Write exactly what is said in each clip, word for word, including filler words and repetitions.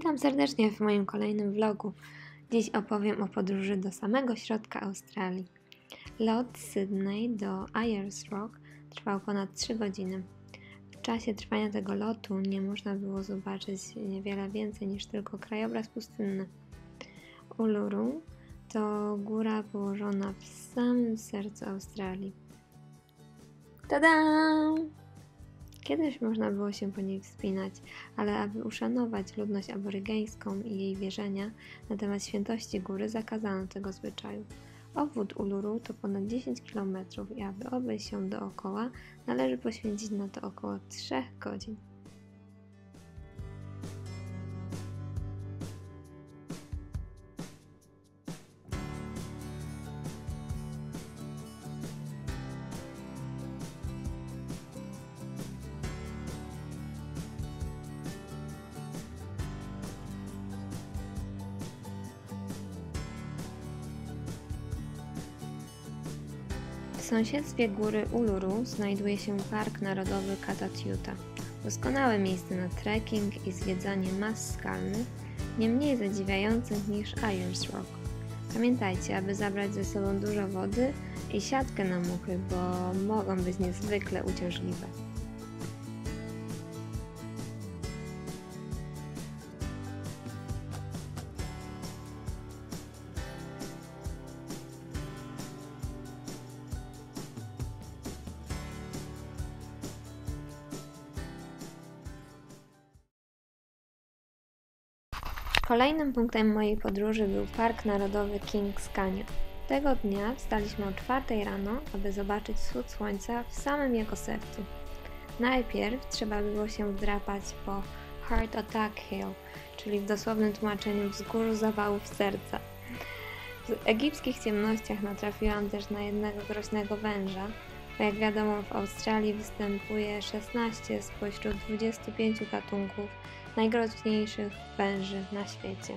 Witam serdecznie w moim kolejnym vlogu. Dziś opowiem o podróży do samego środka Australii. Lot z Sydney do Ayers Rock trwał ponad trzy godziny. W czasie trwania tego lotu nie można było zobaczyć niewiele więcej niż tylko krajobraz pustynny. Uluru to góra położona w samym sercu Australii. Tada! Kiedyś można było się po niej wspinać, ale aby uszanować ludność aborygeńską i jej wierzenia na temat świętości góry, zakazano tego zwyczaju. Obwód Uluru to ponad dziesięć kilometrów i aby obejść ją dookoła, należy poświęcić na to około trzech godzin. W sąsiedztwie góry Uluru znajduje się Park Narodowy Kata Tjuta. Doskonałe miejsce na trekking i zwiedzanie mas skalnych, nie mniej zadziwiających niż Ayers Rock. Pamiętajcie, aby zabrać ze sobą dużo wody i siatkę na muchy, bo mogą być niezwykle uciążliwe. Kolejnym punktem mojej podróży był Park Narodowy Kings Canyon. Tego dnia wstaliśmy o czwartej rano, aby zobaczyć wschód słońca w samym jego sercu. Najpierw trzeba było się wdrapać po Heart Attack Hill, czyli w dosłownym tłumaczeniu wzgórzu zawałów serca. W egipskich ciemnościach natrafiłam też na jednego groźnego węża, bo jak wiadomo w Australii występuje szesnaście spośród dwudziestu pięciu gatunków najgroźniejszych węży na świecie.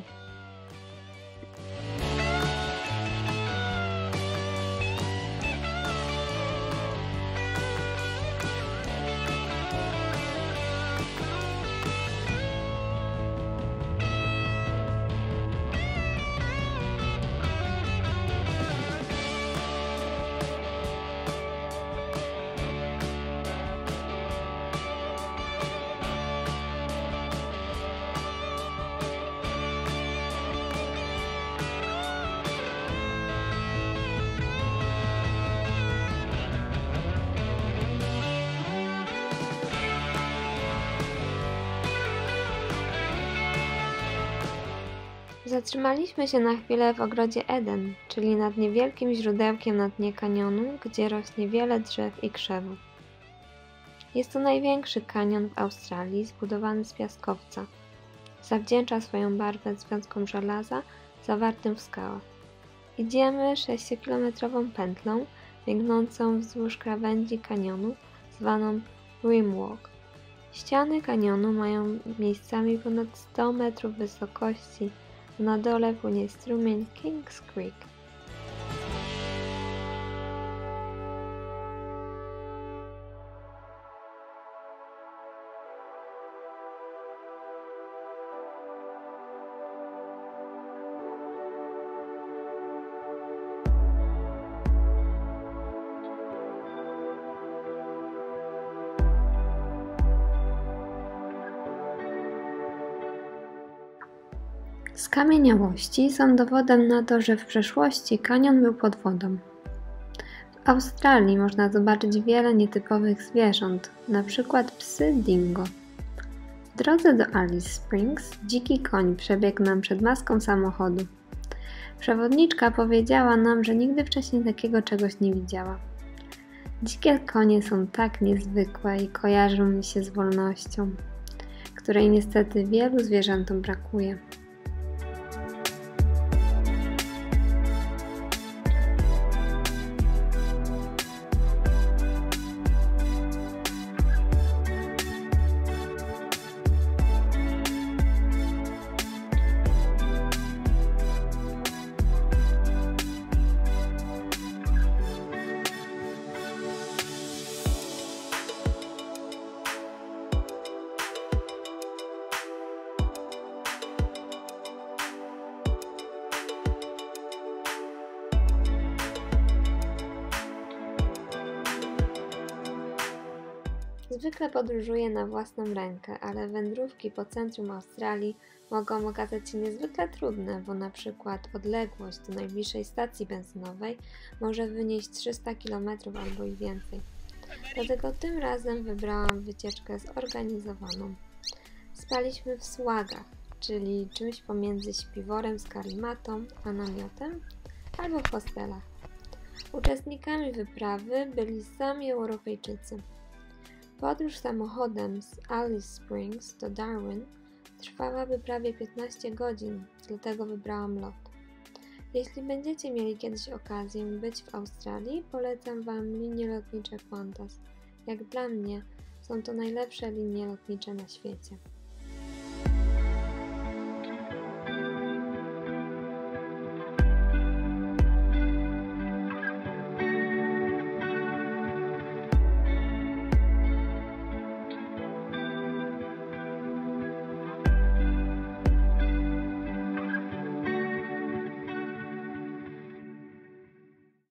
Zatrzymaliśmy się na chwilę w ogrodzie Eden, czyli nad niewielkim źródełkiem na dnie kanionu, gdzie rośnie wiele drzew i krzewów. Jest to największy kanion w Australii, zbudowany z piaskowca. Zawdzięcza swoją barwę związkom żelaza zawartym w skałach. Idziemy sześciokilometrową pętlą, biegnącą wzdłuż krawędzi kanionu, zwaną Rim Walk. Ściany kanionu mają miejscami ponad sto metrów wysokości, a na dole płynie strumień Kings Creek. Skamieniałości są dowodem na to, że w przeszłości kanion był pod wodą. W Australii można zobaczyć wiele nietypowych zwierząt, np. psy dingo. W drodze do Alice Springs dziki koń przebiegł nam przed maską samochodu. Przewodniczka powiedziała nam, że nigdy wcześniej takiego czegoś nie widziała. Dzikie konie są tak niezwykłe i kojarzą mi się z wolnością, której niestety wielu zwierzętom brakuje. Zwykle podróżuję na własną rękę, ale wędrówki po centrum Australii mogą okazać się niezwykle trudne, bo na przykład odległość do najbliższej stacji benzynowej może wynieść trzysta kilometrów albo i więcej. Dlatego tym razem wybrałam wycieczkę zorganizowaną. Spaliśmy w słagach, czyli czymś pomiędzy śpiworem z karimatą a namiotem, albo w hostelach. Uczestnikami wyprawy byli sami Europejczycy. Podróż samochodem z Alice Springs do Darwin trwałaby prawie piętnaście godzin, dlatego wybrałam lot. Jeśli będziecie mieli kiedyś okazję być w Australii, polecam Wam linie lotnicze Qantas. Jak dla mnie, są to najlepsze linie lotnicze na świecie.